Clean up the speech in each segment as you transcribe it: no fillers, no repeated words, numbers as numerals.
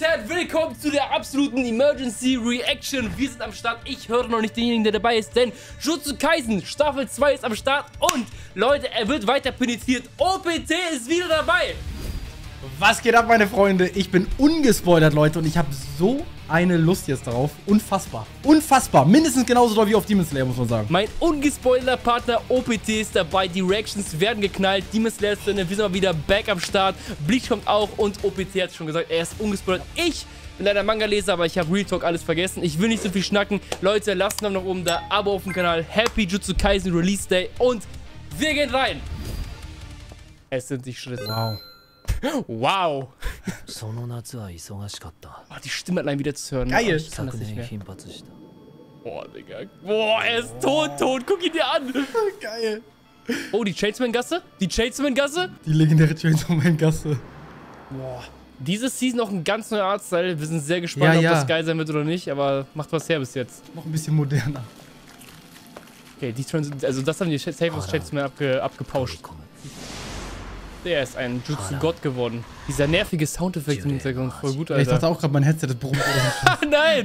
willkommen zu der absoluten Emergency Reaction. Wir sind am Start. Ich höre noch nicht denjenigen, der dabei ist, denn Jujutsu Kaisen Staffel 2 ist am Start. Und Leute, er wird weiter penetriert. OPT ist wieder dabei. Was geht ab, meine Freunde? Ich bin ungespoilert, Leute, und ich habe so eine Lust jetzt darauf. Unfassbar. Unfassbar. Mindestens genauso doll wie auf Demon Slayer, muss man sagen. Mein ungespoilerter Partner OPT ist dabei. Die Reactions werden geknallt. Demon Slayer ist drin. Wir sind mal wieder back am Start. Bleach kommt auch und OPT hat schon gesagt, er ist ungespoilert. Ich bin leider Manga-Leser, aber ich habe Real Talk alles vergessen. Ich will nicht so viel schnacken. Leute, lasst einen Daumen nach oben da. Abo auf dem Kanal. Happy Jujutsu Kaisen Release Day. Und wir gehen rein. Es sind die Schritte. Wow. Wow. Oh, die Stimme allein wieder zu hören. Geil. Ich kann das nicht mehr. Boah, Digga. Boah, er ist tot. Guck ihn dir an. Geil. Oh, die Chainsman-Gasse? Die Chainsman-Gasse? Die legendäre Chainsaw Man-Gasse. Boah. Diese Season noch ein ganz neuer Artstyle. Wir sind sehr gespannt, ob das geil sein wird oder nicht. Aber macht was her bis jetzt. Noch ein bisschen moderner. Okay, also das haben die safe aus Chainsman abgepauscht. Der ist ein Jutsu-Gott geworden. Dieser nervige Soundeffekt im Hintergrund, voll gut, Alter. Ich dachte auch gerade, mein Headset ist brummt. Nein!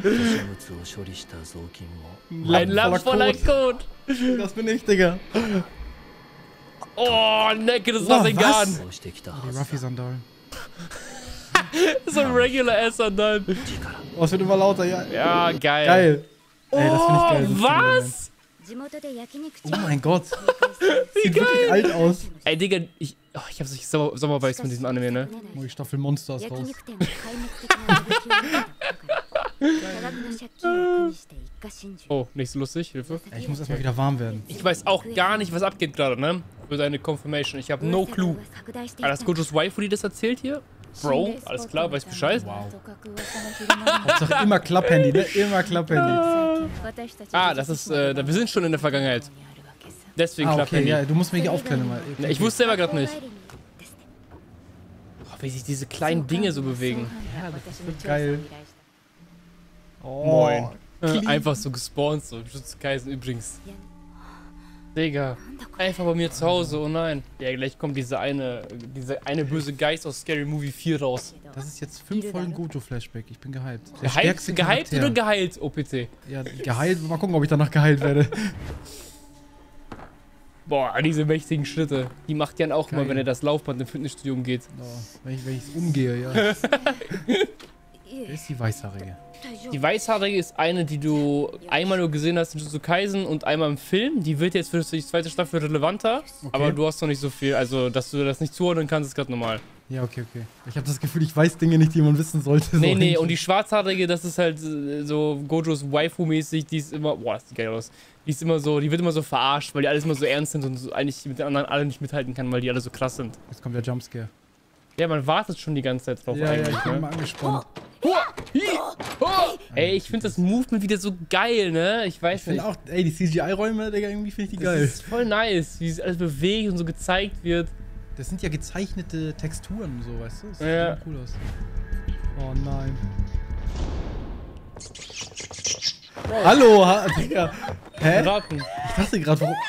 Ein Lamm voller Code. Das bin ich, Digga. Oh, Necke des Rasengan. Die Ruffy-Sandalen. So ein Regular-Ass-Sandal. Oh, es wird immer lauter, ja. Ja, geil. Geil. Ey, das finde ich geil. Was? Oh mein Gott. Sieht wirklich alt aus. Ey, Digga, ich hab sich Sommervibes mit diesem Anime, ne? Oh, die Staffel Monster ist raus. Oh, nicht so lustig, Hilfe. Ey, ich muss erstmal wieder warm werden. Ich weiß auch gar nicht, was abgeht gerade, ne? Für deine Confirmation. Ich habe no clue. Ah, das Gojos Waifu, die das erzählt hier? Bro, alles klar, weiß Bescheid. Wow. Hauptsache immer Klapphandy, ne? Immer Klapphandy. Ah, das ist, wir sind schon in der Vergangenheit. Deswegen Klapphandy. Ja, du musst mich hier aufklären mal. Okay. Ich wusste selber gerade nicht. Oh, wie sich diese kleinen Dinge so bewegen. Ja, das wird geil. Oh. Moin. Einfach so gespawnt, so. Jujutsu Kaisen übrigens. Digga. Einfach bei mir zu Hause, oh nein. Ja, gleich kommt dieser eine böse Geist aus Scary Movie 4 raus. Das ist jetzt 5 Folgen Gojo-Flashback. Ich bin gehypt. Gehypt oder geheilt, OPT? Ja, geheilt. Mal gucken, ob ich danach geheilt werde. Boah, diese mächtigen Schritte. Die macht Jan auch immer, wenn er das Laufband im Fitnessstudio umgeht. Oh, wenn ich es umgehe, ja. Wer ist die Weißhaarige? Die Weißhaarige ist eine, die du einmal nur gesehen hast in Jujutsu Kaisen und einmal im Film. Die wird jetzt für die zweite Staffel relevanter, aber du hast noch nicht so viel. Also, dass du das nicht zuordnen kannst, ist gerade normal. Ja, okay. Ich habe das Gefühl, ich weiß Dinge nicht, die man wissen sollte. Nee, und die Schwarzhaarige, das ist halt so Gojos Waifu-mäßig, die ist immer, boah, das sieht geil aus. Die wird immer so verarscht, weil die alles immer so ernst sind und so eigentlich mit den anderen alle nicht mithalten kann, weil die alle so krass sind. Jetzt kommt der Jumpscare. Ja, man wartet schon die ganze Zeit drauf eigentlich. Ja, ich bin mal angespannt. Ey, ich finde das Movement wieder so geil, ne? Ich weiß nicht. Auch, ey, die CGI-Räume, Digga, irgendwie finde ich die geil. Das ist voll nice, wie es alles bewegt und so gezeigt wird. Das sind ja gezeichnete Texturen, so, weißt du? Das sieht ja cool aus. Oh nein. Hallo, Digga. Hä? Raten. Ich dachte gerade, warum...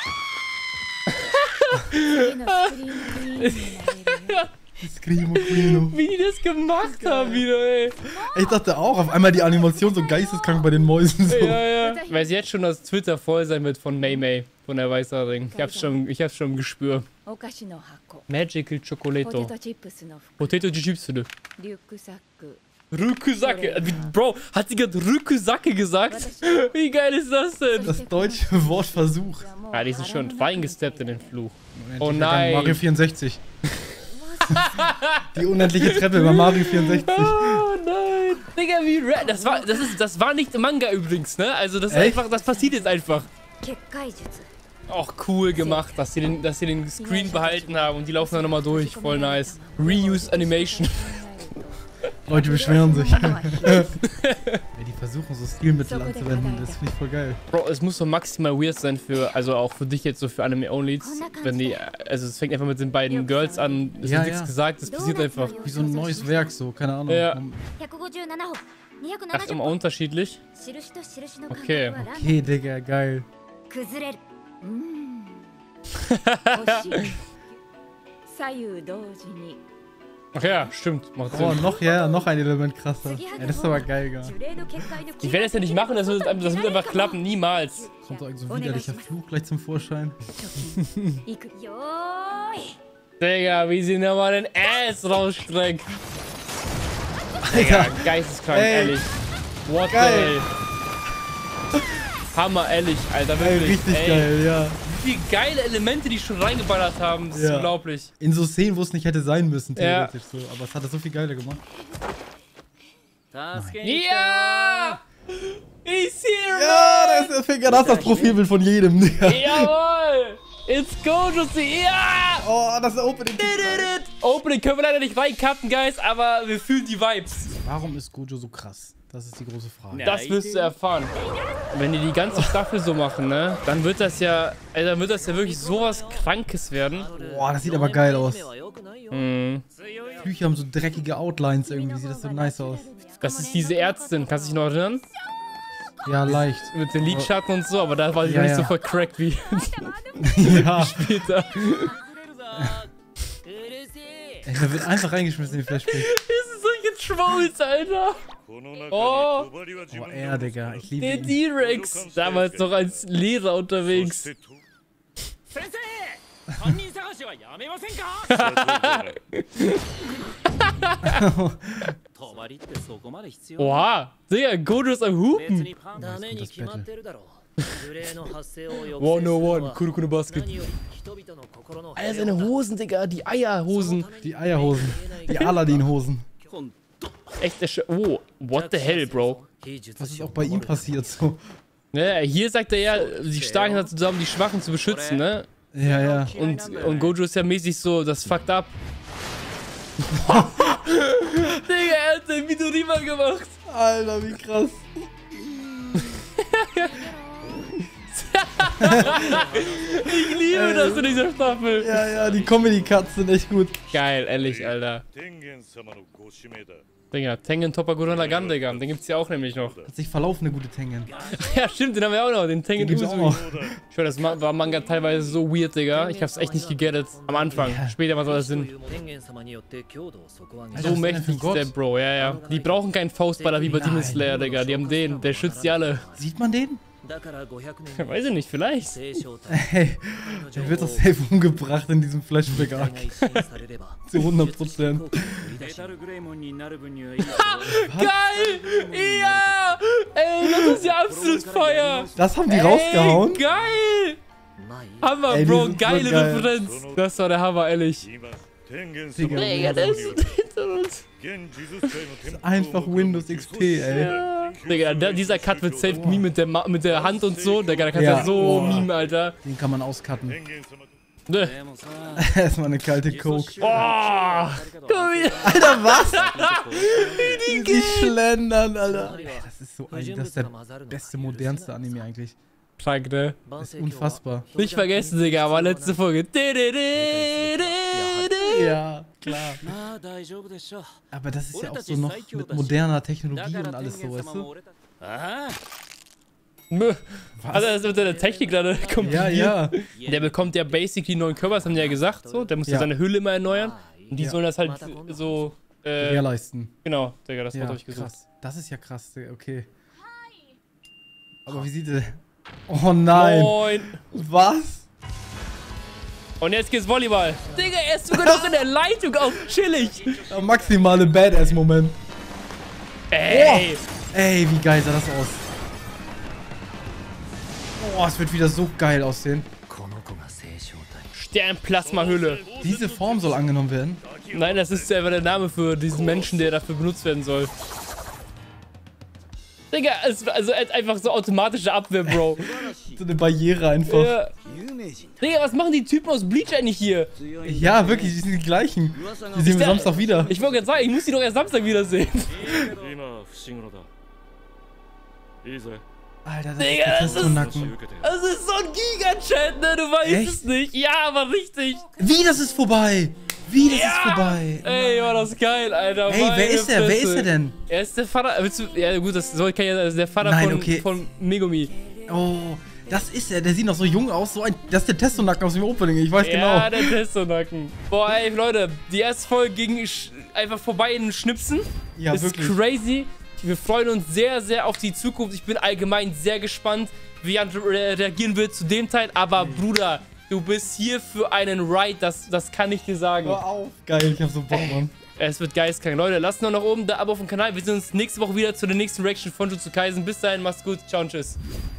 Wie die das gemacht haben wieder, ey. Ich dachte auch, auf einmal die Animation so geisteskrank bei den Mäusen. So. Ja. Ich weiß jetzt schon, dass Twitter voll sein wird von Mei, von der Weißhaarigen. Ich hab's schon im Gespür. Magical Chocolatto. Potato Chips. Rükusake. Bro, hat sie gerade Rükusake gesagt? Wie geil ist das denn? Das deutsche Wort Versuch. Ja, die sind schon reingesteppt in den Fluch. Oh nein. Mario 64. Die unendliche Treppe bei Mario 64. Oh nein. Digga, wie rad. Das war nicht im Manga übrigens, ne? Also das ist einfach, das passiert jetzt einfach. Auch cool gemacht, dass sie den Screen behalten haben und die laufen dann nochmal durch. Voll nice. Reuse Animation. Leute beschweren sich. Die versuchen so Stilmittel anzuwenden, das finde ich voll geil. Bro, es muss so maximal weird sein also auch für dich jetzt so für Anime-Onlys, also es fängt einfach mit den beiden Girls an, es wird nichts gesagt, es passiert einfach. Wie so ein neues Werk so, keine Ahnung. Ja. Ach, immer unterschiedlich? Okay. Okay, Digga, geil. Ach ja, stimmt. Macht Sinn. Oh, noch ein Element krasser. Ey, das ist aber geil, gar. Ich werde es ja nicht machen, das wird einfach klappen. Niemals. Kommt doch so ein widerlicher Fluch gleich zum Vorschein. Digga, wie sie nochmal den Ass rausstreckt. Alter, Geisteskrank, ey. ehrlich. What Geil. the hell? Hammer, ehrlich, Alter, ey, wirklich. richtig ey. geil, ja. Wie viele geile Elemente die schon reingeballert haben, das ist Ja. unglaublich. In so Szenen, wo es nicht hätte sein müssen, theoretisch so. Aber es hat das so viel geiler gemacht. Ja! He's here, Ja, da ist der Finger, das ist das Profilbild von jedem. Jawohl! It's Gojo, ja! Oh, das ist Opening. Opening können wir leider nicht reincutten, Guys, aber wir fühlen die Vibes. Warum ist Gojo so krass? Das ist die große Frage. Das wirst du erfahren. Wenn die ganze Staffel so machen, ne, dann wird das ja wirklich sowas Krankes werden. Boah, das sieht aber geil aus. Mhm. Flüche haben so dreckige Outlines irgendwie, sieht das so nice aus. Das ist diese Ärztin, kannst du dich noch erinnern? Ja, leicht. Mit den Lidschatten und so, aber da war sie Ja, nicht ja. so vercrackt wie Ja. später. Ey, da wird einfach reingeschmissen in die Flashback. Das sind solche Trolls, Alter. Oh, Oh, er, Digga. Ich liebe der ihn. D-Rex. Damals noch als Lehrer unterwegs. Oha, Digga, Gojo ist am Hupen. 101, Kurokune Basket. Alter, seine Hosen, Digga, die Eierhosen. Die Eierhosen. Die Aladdin-Hosen. Echt, der oh, what the hell, Bro? Was ist auch bei ihm passiert so? Ne, hier sagt er ja, die Starken sind zusammen, die Schwachen zu beschützen, ne? Ja, ja. Und Gojo ist ja mäßig so, das fuckt ab. Digga, er hat den Midorima gemacht. Alter, wie krass. Ich liebe das in dieser Staffel. Ja, ja, die Comedy-Cuts sind echt gut. Geil, ehrlich, Alter. Digga, Tengen Toppa Gurren Lagann, Digga. Den gibt's ja auch nämlich noch. Hat sich verlaufene gute Tengen. Ja, stimmt, den haben wir auch noch. Den Tengen Den gibt's auch Uzui. noch. Ich schwör, das war Manga teilweise so weird, Digga. Ich hab's echt nicht gegettet. Am Anfang. Ja. Später macht das Sinn. Alter, So was ist mächtig denn ist für ein der Gott? Bro, ja, ja. Die brauchen keinen Faustballer wie bei Demon Slayer, Digga. Die haben den, der schützt die alle. Sieht man den? Weiß ich nicht, vielleicht. Ey, der wird doch safe umgebracht in diesem Flashback-Arc. Zu 100%. Geil! Ja! Ey, das ist ja absolut Feuer! Das haben die rausgehauen? Ey, geil! Hammer, Ey, die Bro, sind so geile geil. Referenz. Das war der Hammer, ehrlich. Digga, Digga, das ist hinter uns. einfach Windows XP, ey. Ja. Digga, dieser Cut wird safe gemimt mit der Hand und so. Digga, da kannst du Ja. ja so Boah. mimen, Alter. Den kann man auscutten. Ne. Erstmal eine kalte Coke. Oh! Guck mal, wie Alter, was? Wie die schlendern, Alter. Ey, das ist so ein, das ist der beste, modernste Anime eigentlich. krank, ne? Das ist unfassbar. Nicht vergessen, Digga, aber letzte Folge. Ja, klar. Aber das ist ja auch so noch mit moderner Technologie und alles so, weißt du? Also das ist mit seiner Technik gerade kombiniert. Ja, ja. Der bekommt ja basically neuen Körper, das haben die ja gesagt, so. Der muss ja Ja. seine Hülle immer erneuern. Und die Ja. sollen das halt so, Gewährleisten. genau, Digga, das Wort Ja, habe ich gesucht. krass. Das ist ja krass, Digga, okay. Aber wie sieht der... Oh nein. Moin. Was? Und jetzt geht's Volleyball. Digga, er ist sogar noch in der Leitung auf chillig. Der maximale Badass-Moment. Ey. Ey, wie geil sah das aus. Oh, es wird wieder so geil aussehen. Sternplasma-Hülle. Diese Form soll angenommen werden. Nein, das ist einfach der Name für diesen Menschen, der dafür benutzt werden soll. Digga, also einfach so automatische Abwehr, Bro. So eine Barriere einfach. Ja. Digga, was machen die Typen aus Bleach eigentlich hier? Ja, wirklich, die sind die gleichen. Die sehen wir Samstag wieder. Ich wollte gerade sagen, ich muss die doch erst Samstag wiedersehen. Alter, das Digga, ist das der ist- Nacken. Das ist so ein Gigachat, ne? Du weißt Echt? es nicht. Ja, aber richtig. Wie, das ist vorbei? Wie, das ist vorbei? Ey, war das geil, Alter. Ey, wer Meine ist der? Wer Fresse. ist der denn? Er ist der Vater. Willst du, ja, gut, das soll kein, das ist der Vater Nein, von, okay. von Megumi. Oh, das ist er. Der sieht noch so jung aus. So das ist der Testonacken aus dem Opening. Ich weiß Ja, genau. der Testonacken. Boah, ey, Leute, die erste Folge ging einfach vorbei in den Schnipsen. Ja, das wirklich. ist crazy. Wir freuen uns sehr, sehr auf die Zukunft. Ich bin allgemein sehr gespannt, wie Jan reagieren wird zu dem Teil. Aber Bruder, du bist hier für einen Ride, das kann ich dir sagen. Hör auf. Geil, ich hab so Bock, Mann. Es wird geistkrank. Leute, lasst noch nach oben, da Abo auf dem Kanal. Wir sehen uns nächste Woche wieder zu der nächsten Reaction von Jujutsu Kaisen. Bis dahin, macht's gut. Ciao und tschüss.